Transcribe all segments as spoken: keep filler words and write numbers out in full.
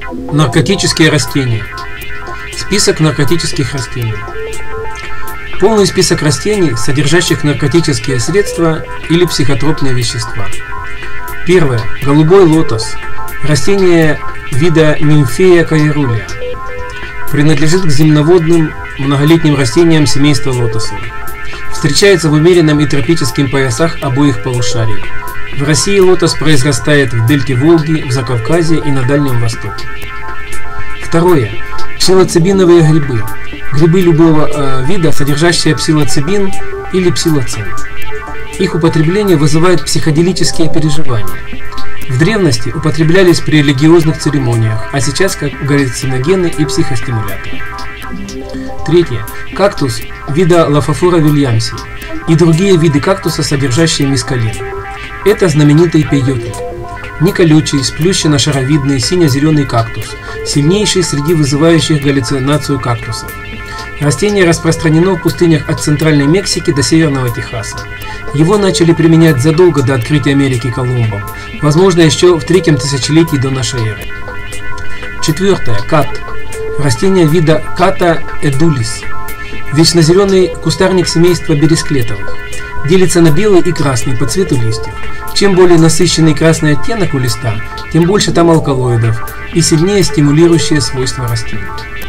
Наркотические растения. Список наркотических растений. Полный список растений, содержащих наркотические средства или психотропные вещества. Первое. Голубой лотос. Растение вида Нимфея каерулия. Принадлежит к земноводным многолетним растениям семейства лотосов. Встречается в умеренном и тропических поясах обоих полушарий. В России лотос произрастает в дельте Волги, в Закавказье и на Дальнем Востоке. Второе. Псилоцибиновые грибы. Грибы любого э, вида, содержащие псилоцибин или псилоцин. Их употребление вызывает психоделические переживания. В древности употреблялись при религиозных церемониях, а сейчас как галлюциногены и психостимуляторы. Третье. Кактус вида Лафофора вильямси и другие виды кактуса, содержащие мескалин. Это знаменитый пейотль. Неколючий, сплющенно-шаровидный, сине-зеленый кактус, сильнейший среди вызывающих галлюцинацию кактусов. Растение распространено в пустынях от Центральной Мексики до Северного Техаса. Его начали применять задолго до открытия Америки Колумбом, возможно, еще в третьем тысячелетии до нашей эры. Четвертое. Кат. Растение вида Ката эдулис. Вечнозеленый кустарник семейства бересклетовых. Делится на белый и красный по цвету листьев. Чем более насыщенный красный оттенок у листа, тем больше там алкалоидов и сильнее стимулирующие свойства растения.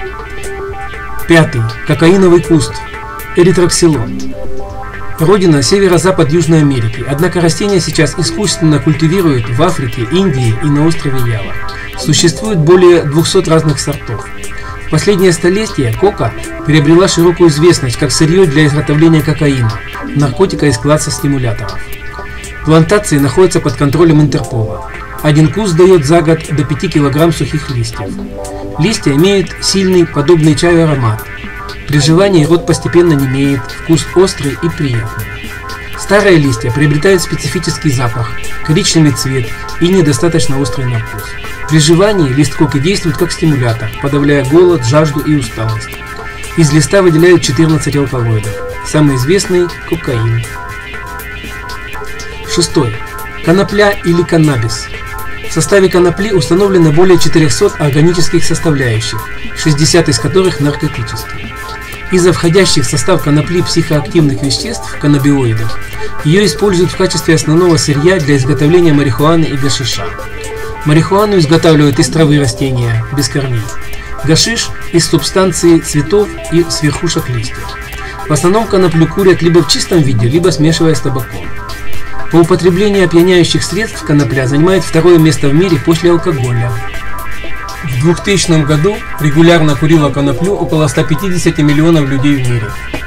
Пятый. Кокаиновый куст. Эритроксилон. Родина северо-запад Южной Америки, однако растение сейчас искусственно культивируют в Африке, Индии и на острове Ява. Существует более двухсот разных сортов. В последнее столетие кока приобрела широкую известность как сырье для изготовления кокаина, наркотика из класса стимуляторов. Плантации находятся под контролем Интерпола. Один куст дает за год до пяти килограмм сухих листьев. Листья имеют сильный, подобный чаю аромат. При жевании рот постепенно немеет, вкус острый и приятный. Старые листья приобретают специфический запах, коричневый цвет и недостаточно острый на вкус. При жевании лист коки действует как стимулятор, подавляя голод, жажду и усталость. Из листа выделяют четырнадцать алкалоидов. Самый известный – кокаин. Шестое. Конопля или каннабис. В составе конопли установлено более четырехсот органических составляющих, шестьдесят из которых наркотические. Из-за входящих в состав конопли психоактивных веществ, каннабиоидов, ее используют в качестве основного сырья для изготовления марихуаны и гашиша. Марихуану изготавливают из травы растения, без корней. Гашиш – из субстанции цветов и с верхушек листьев. В основном коноплю курят либо в чистом виде, либо смешивая с табаком. По употреблению опьяняющих средств конопля занимает второе место в мире после алкоголя. В двухтысячном году регулярно курило коноплю около ста пятидесяти миллионов людей в мире.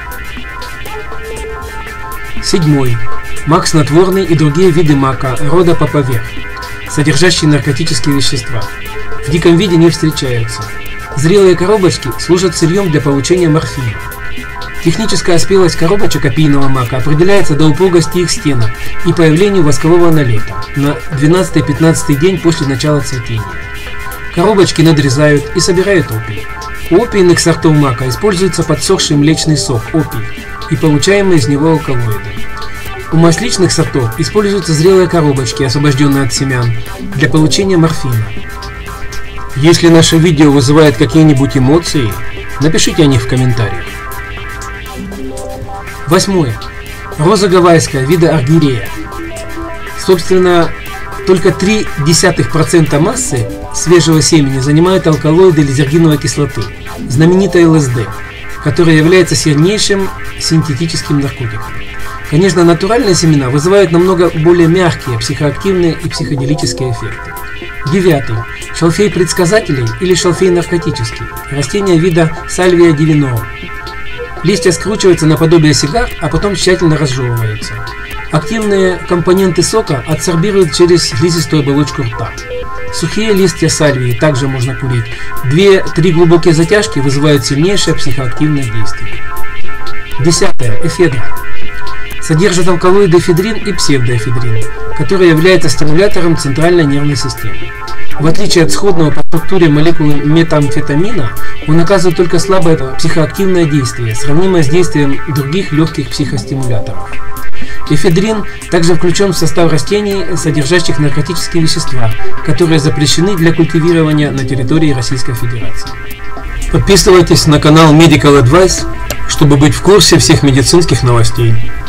Седьмой. Мак снотворный и другие виды мака рода папавер, содержащие наркотические вещества. В диком виде не встречаются. Зрелые коробочки служат сырьем для получения морфина. Техническая спелость коробочек опийного мака определяется до упругости их стенок и появлению воскового налета на двенадцатый-пятнадцатый день после начала цветения. Коробочки надрезают и собирают опий. У опийных сортов мака используется подсохший млечный сок опий и получаемые из него алкалоиды. У масличных сортов используются зрелые коробочки, освобожденные от семян, для получения морфина. Если наше видео вызывает какие-нибудь эмоции, напишите о них в комментариях. Восьмое. Роза гавайская вида аргирея. Собственно, только три десятых процента массы свежего семени занимают алкалоиды лизергиновой кислоты, знаменитая эл эс дэ, которая является сильнейшим синтетическим наркотиком. Конечно, натуральные семена вызывают намного более мягкие психоактивные и психоделические эффекты. Девятый. Шалфей предсказателей или шалфей наркотический. Растение вида Сальвия дивиноrum. Листья скручиваются наподобие сигар, а потом тщательно разжевываются. Активные компоненты сока адсорбируют через слизистую оболочку рта. Сухие листья сальвии также можно курить. две-три глубокие затяжки вызывают сильнейшее психоактивное действие. Десятое. Эфедра. Содержит алкалоиды эфедрин и псевдоэфедрин, который является стимулятором центральной нервной системы. В отличие от сходного по структуре молекулы метамфетамина, он оказывает только слабое психоактивное действие, сравнимое с действием других легких психостимуляторов. Эфедрин также включен в состав растений, содержащих наркотические вещества, которые запрещены для культивирования на территории Российской Федерации. Подписывайтесь на канал Medical Advice, чтобы быть в курсе всех медицинских новостей.